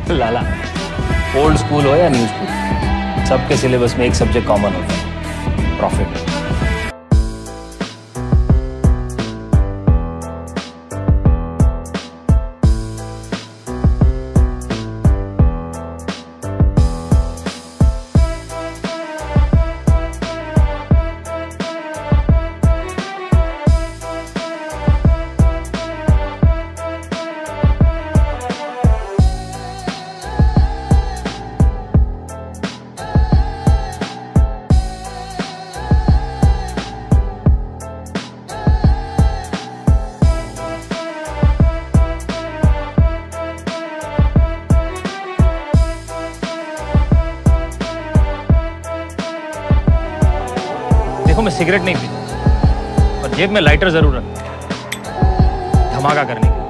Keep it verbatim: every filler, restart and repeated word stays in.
लाला, old school हो या new school, सबके सिलेबस में एक सब्जेक्ट कॉमन होता है, प्रॉफिट। देखो मैं सिगरेट नहीं पीता, और जेब में लाइटर जरूर रखता, धमाका करने के लिए।